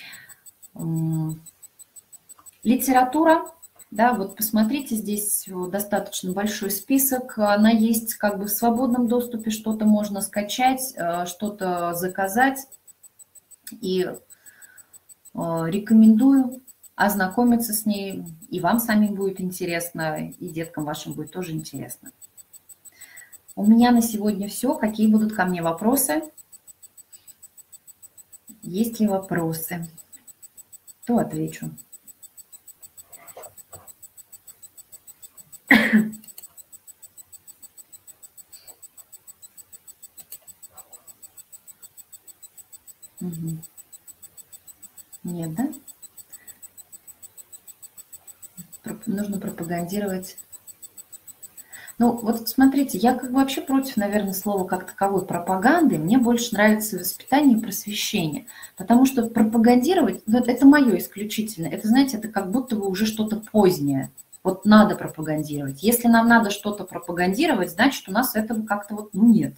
[SPEAKER 1] Литература, да, вот посмотрите, здесь достаточно большой список, она есть как бы в свободном доступе, что-то можно скачать, что-то заказать, и рекомендую ознакомиться с ней, и вам самим будет интересно, и деткам вашим будет тоже интересно. У меня на сегодня все. Какие будут ко мне вопросы? Есть ли вопросы? То отвечу. Угу. Нет, да? Нужно пропагандировать. Ну, вот смотрите, я как бы вообще против, наверное, слова как таковой пропаганды. Мне больше нравится воспитание и просвещение. Потому что пропагандировать, ну, это мое исключительно. Это, знаете, это как будто бы уже что-то позднее. Вот надо пропагандировать. Если нам надо что-то пропагандировать, значит, у нас этого как-то вот, ну, нет.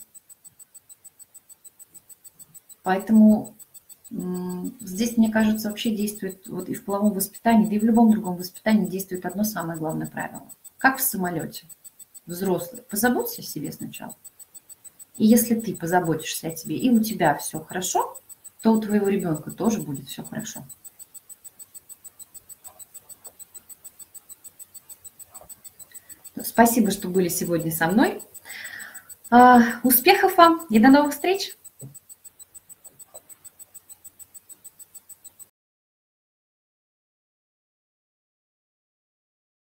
[SPEAKER 1] Поэтому здесь, мне кажется, вообще действует вот и в половом воспитании, да и в любом другом воспитании действует одно самое главное правило. Как в самолете. Взрослый, позаботься о себе сначала. И если ты позаботишься о тебе, и у тебя все хорошо, то у твоего ребенка тоже будет все хорошо. Спасибо, что были сегодня со мной. Успехов вам и до новых встреч!